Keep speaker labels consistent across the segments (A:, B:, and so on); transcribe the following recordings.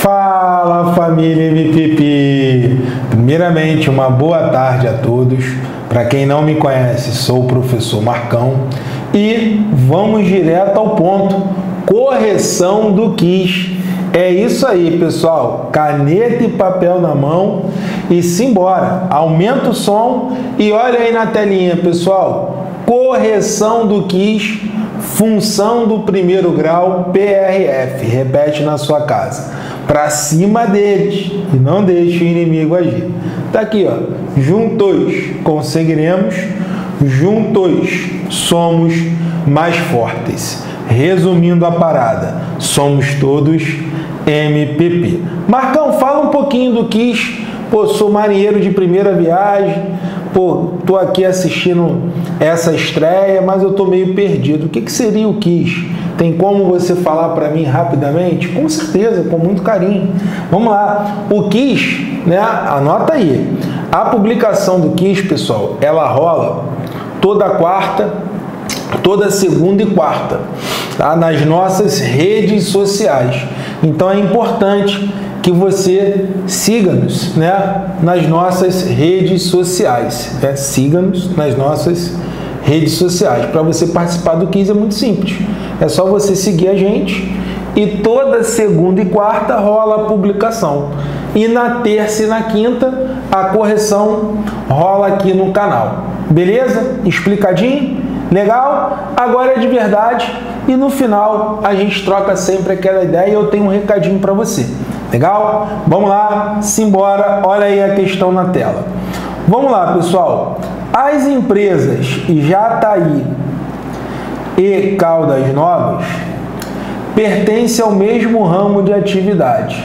A: Fala, família MPP! Primeiramente, uma boa tarde a todos. Para quem não me conhece, sou o professor Marcão e vamos direto ao ponto. Correção do quiz. É isso aí, pessoal. Caneta e papel na mão e simbora. Aumenta o som e olha aí na telinha, pessoal. Correção do quiz, função do primeiro grau, PRF. Repete na sua casa. Para cima deles e não deixe o inimigo agir. Tá aqui, ó. Juntos conseguiremos, juntos somos mais fortes. Resumindo a parada, somos todos MPP. Marcão, fala um pouquinho do quiz. Pô, sou marinheiro de primeira viagem. Pô, tô aqui assistindo essa estreia, mas eu tô meio perdido. O que seria o quiz? Tem como você falar para mim rapidamente? Com certeza, com muito carinho. Vamos lá. O quiz, né? Anota aí. A publicação do quiz, pessoal, ela rola toda quarta, toda segunda e quarta, tá? Nas nossas redes sociais. Então é importante que você siga-nos, né? Nas nossas redes sociais. Né? Siga-nos nas nossas redes sociais. Para você participar do quiz é muito simples. É só você seguir a gente e toda segunda e quarta rola a publicação. E na terça e na quinta a correção rola aqui no canal. Beleza? Explicadinho? Legal? Agora é de verdade e no final a gente troca sempre aquela ideia e eu tenho um recadinho para você. Legal? Vamos lá, simbora. Olha aí a questão na tela. Vamos lá, pessoal. As empresas Jataí e Caldas Novas pertencem ao mesmo ramo de atividade.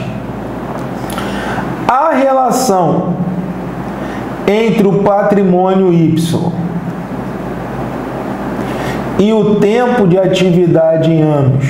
A: A relação entre o patrimônio Y e o tempo de atividade em anos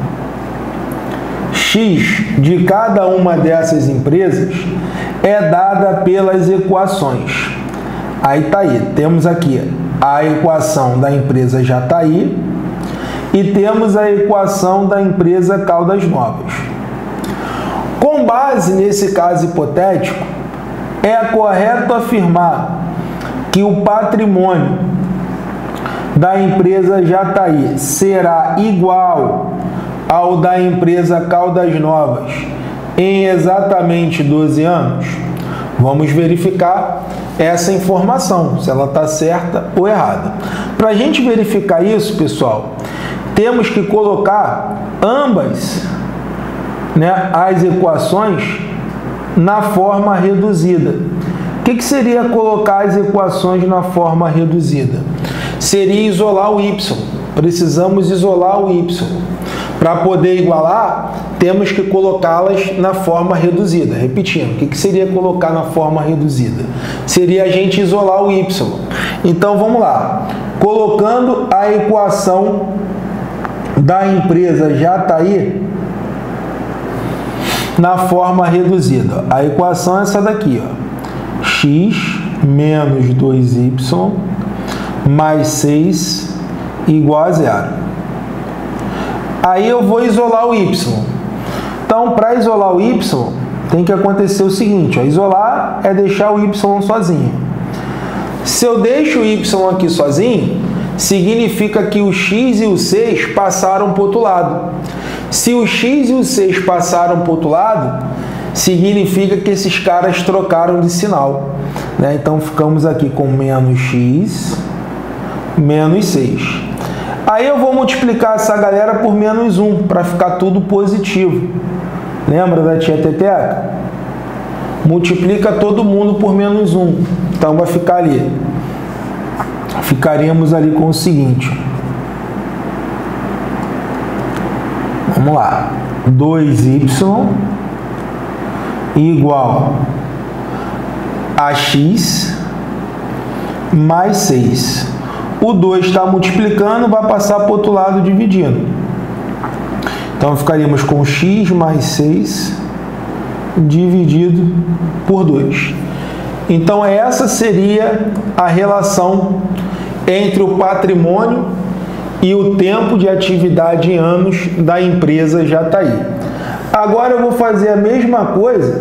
A: X de cada uma dessas empresas é dada pelas equações. Aí tá aí, temos aqui a equação da empresa Jataí e temos a equação da empresa Caldas Novas. Com base nesse caso hipotético, é correto afirmar que o patrimônio da empresa Jataí será igual ao da empresa Caldas Novas em exatamente 12 anos? Vamos verificar essa informação, se ela está certa ou errada. Para a gente verificar isso, pessoal, temos que colocar ambas, né, as equações na forma reduzida. O que seria colocar as equações na forma reduzida? Seria isolar o y. Precisamos isolar o y. Para poder igualar, temos que colocá-las na forma reduzida. Repetindo, o que seria colocar na forma reduzida? Seria a gente isolar o y. Então, vamos lá. Colocando a equação da empresa Jataí na forma reduzida. A equação é essa daqui, ó. X menos 2y mais 6 igual a zero. Aí eu vou isolar o y. Então, para isolar o y, tem que acontecer o seguinte, ó, isolar é deixar o y sozinho. Se eu deixo o y aqui sozinho, significa que o x e o 6 passaram para o outro lado. Se o x e o 6 passaram para o outro lado, significa que esses caras trocaram de sinal. Né? Então, ficamos aqui com menos x, menos 6. Aí eu vou multiplicar essa galera por menos 1, para ficar tudo positivo. Lembra da tia Teteca? Multiplica todo mundo por menos 1. Então vai ficar ali. Ficaríamos ali com o seguinte. Vamos lá. 2y igual a x mais 6. O 2 está multiplicando, vai passar para o outro lado dividindo. Então, ficaríamos com x mais 6 dividido por 2. Então, essa seria a relação entre o patrimônio e o tempo de atividade em anos da empresa Jataí. Agora eu vou fazer a mesma coisa,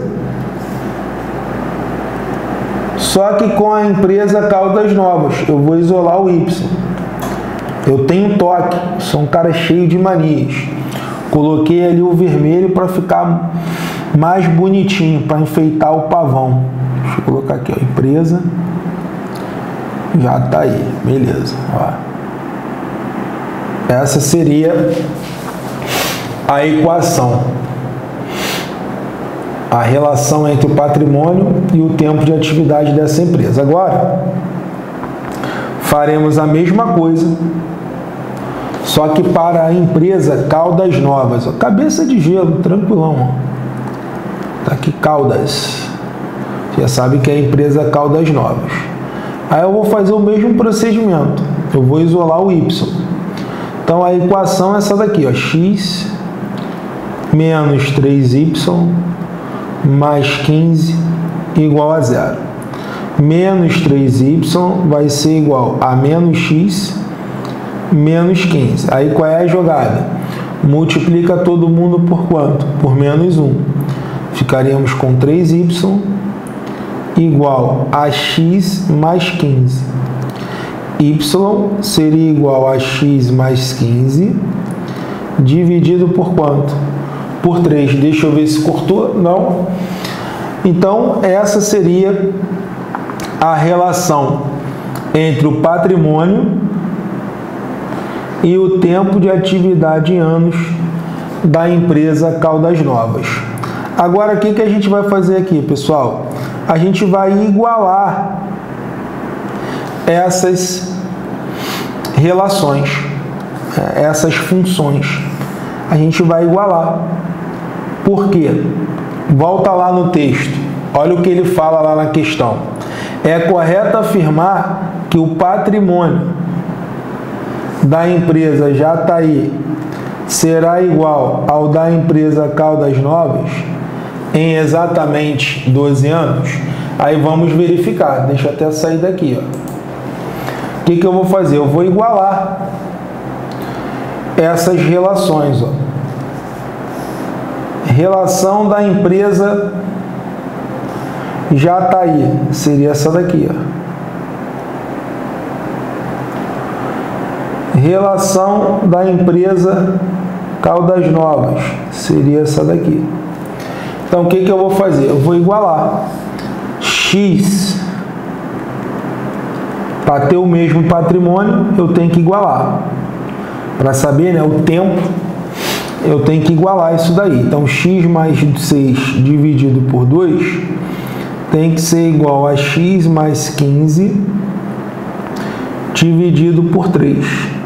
A: só que com a empresa Caldas Novas. Eu vou isolar o Y. Eu tenho toque, sou um cara cheio de manias. Coloquei ali o vermelho para ficar mais bonitinho, para enfeitar o pavão. Deixa eu colocar aqui, ó, empresa. Já tá aí, beleza. Ó. Essa seria a equação. A relação entre o patrimônio e o tempo de atividade dessa empresa. Agora, faremos a mesma coisa, só que para a empresa Caldas Novas. Ó, cabeça de gelo, tranquilão. Ó. Tá aqui Caldas. Já sabe que é a empresa Caldas Novas. Aí eu vou fazer o mesmo procedimento. Eu vou isolar o Y. Então a equação é essa daqui, ó, x menos 3y mais 15 igual a 0. Menos 3y vai ser igual a menos x menos 15. Aí qual é a jogada? Multiplica todo mundo por quanto? Por menos 1. Ficaríamos com 3y igual a x mais 15. Y seria igual a x mais 15 dividido por quanto? Por 3. Deixa eu ver se cortou. Não. Então, essa seria a relação entre o patrimônio e o tempo de atividade em anos da empresa Caldas Novas. Agora, o que a gente vai fazer aqui, pessoal? A gente vai igualar essas relações, essas funções. A gente vai igualar. Por quê? Volta lá no texto. Olha o que ele fala lá na questão. É correto afirmar que o patrimônio da empresa Jataí será igual ao da empresa Caldas Novas em exatamente 12 anos? Aí vamos verificar. Deixa eu até sair daqui, ó. O que eu vou fazer? Eu vou igualar essas relações, ó. Relação da empresa Jataí seria essa daqui, ó. Relação da empresa Caldas Novas seria essa daqui. Então, o que eu vou fazer? Eu vou igualar x. Para ter o mesmo patrimônio, eu tenho que igualar. Para saber, né, o tempo, eu tenho que igualar isso daí. Então, x mais 6 dividido por 2 tem que ser igual a x mais 15 dividido por 3.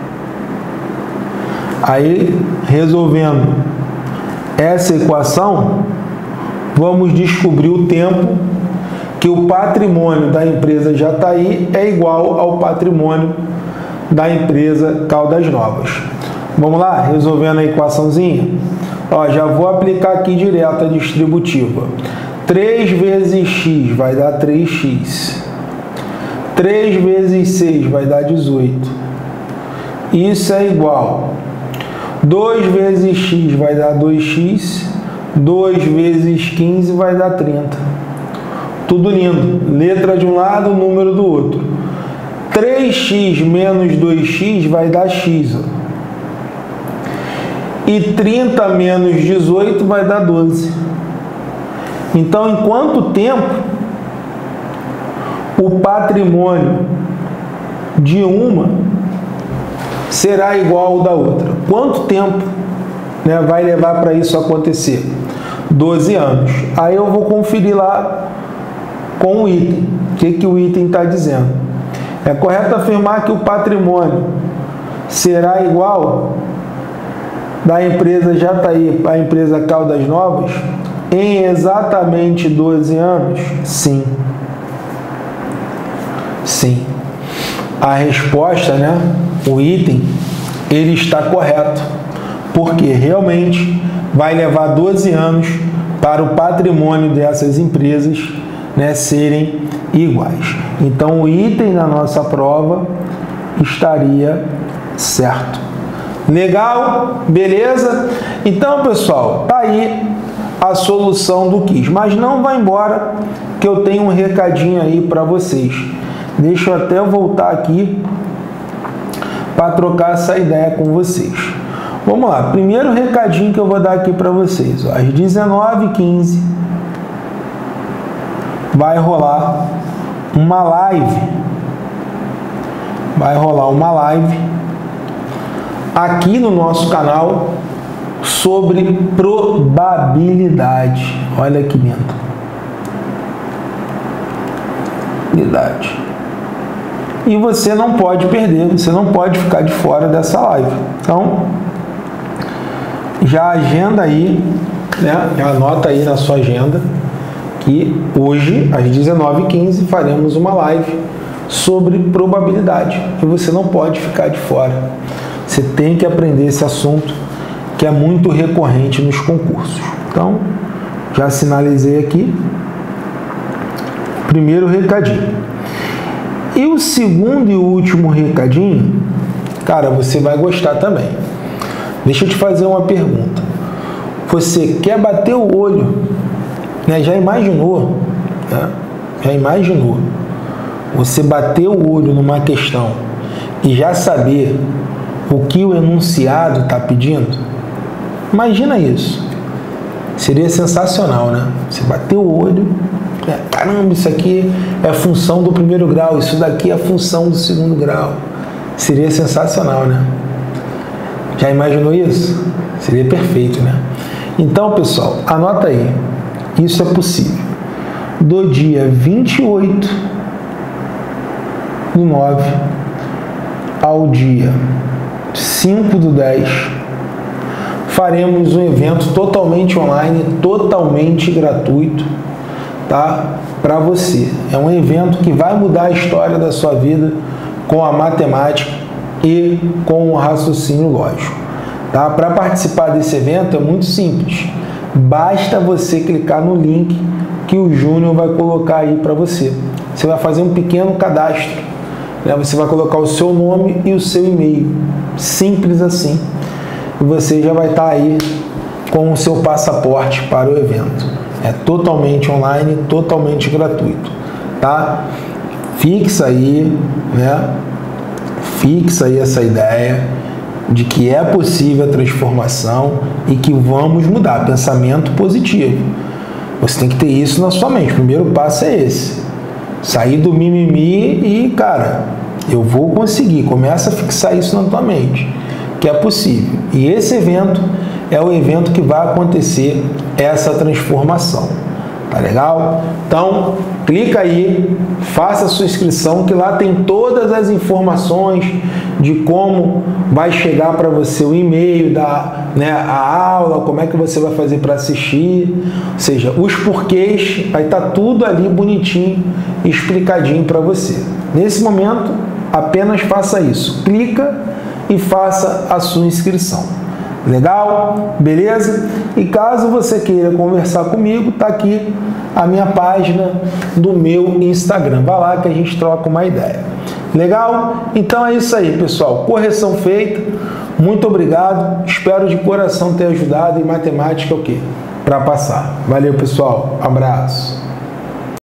A: Aí, resolvendo essa equação, vamos descobrir o tempo que o patrimônio da empresa Jataí é igual ao patrimônio da empresa Caldas Novas. Vamos lá, resolvendo a equaçãozinha. Ó, já vou aplicar aqui direto a distributiva. 3 vezes x vai dar 3x. 3 vezes 6 vai dar 18. Isso é igual. 2 vezes x vai dar 2x. 2 vezes 15 vai dar 30. Tudo lindo. Letra de um lado, número do outro. 3x menos 2x vai dar x. E 30 menos 18 vai dar 12. Então, em quanto tempo o patrimônio de uma será igual ao da outra? Quanto tempo, né, vai levar para isso acontecer? 12 anos. Aí eu vou conferir lá com o item. O que o item está dizendo? É correto afirmar que o patrimônio será igual da empresa Jataí à empresa Caldas Novas em exatamente 12 anos? Sim. Sim. A resposta, né, o item, ele está correto, porque realmente vai levar 12 anos para o patrimônio dessas empresas, né, serem iguais. Então, o item na nossa prova estaria certo. Legal? Beleza? Então, pessoal, tá aí a solução do quiz. Mas não vai embora, que eu tenho um recadinho aí para vocês. Deixa eu até voltar aqui para trocar essa ideia com vocês. Vamos lá, primeiro recadinho que eu vou dar aqui para vocês. Ó, às 19h15 vai rolar uma live. Vai rolar uma live aqui no nosso canal sobre probabilidade. Olha que lindo. Probabilidade. E você não pode perder, você não pode ficar de fora dessa live. Então, já agenda aí, né? Já anota aí na sua agenda que hoje, às 19h15, faremos uma live sobre probabilidade. E você não pode ficar de fora. Você tem que aprender esse assunto que é muito recorrente nos concursos. Então, já sinalizei aqui. Primeiro recadinho. E o segundo e último recadinho, cara, você vai gostar também. Deixa eu te fazer uma pergunta. Você quer bater o olho, né? Já imaginou, né? Já imaginou você bater o olho numa questão e já saber o que o enunciado está pedindo? Imagina isso. Seria sensacional, né? Você bater o olho, caramba, isso aqui é função do primeiro grau, isso daqui é função do segundo grau. Seria sensacional, né? Já imaginou isso? Seria perfeito, né? Então, pessoal, anota aí. Isso é possível. Do dia 28/9 ao dia 5/10, faremos um evento totalmente online, totalmente gratuito, tá? Para você. É um evento que vai mudar a história da sua vida com a matemática e com o raciocínio lógico, tá? Para participar desse evento é muito simples. Basta você clicar no link que o Júnior vai colocar aí para você. Você vai fazer um pequeno cadastro, né? Você vai colocar o seu nome e o seu e-mail. Simples assim. E você já vai estar aí com o seu passaporte para o evento. É totalmente online, totalmente gratuito, tá? Fixa aí, né? Fixa aí essa ideia de que é possível a transformação e que vamos mudar. Pensamento positivo. Você tem que ter isso na sua mente. O primeiro passo é esse. Sair do mimimi e, cara, eu vou conseguir. Começa a fixar isso na tua mente, que é possível. E esse evento é o evento que vai acontecer essa transformação. Tá legal? Então, clica aí, faça a sua inscrição, que lá tem todas as informações de como vai chegar para você o e-mail a aula, como é que você vai fazer para assistir, ou seja, os porquês, vai estar tudo ali bonitinho, explicadinho para você. Nesse momento, apenas faça isso. Clica e faça a sua inscrição. Legal? Beleza? E caso você queira conversar comigo, tá aqui a minha página do meu Instagram. Vai lá que a gente troca uma ideia. Legal? Então é isso aí, pessoal. Correção feita. Muito obrigado. Espero de coração ter ajudado em matemática o quê? Para passar. Valeu, pessoal. Abraço.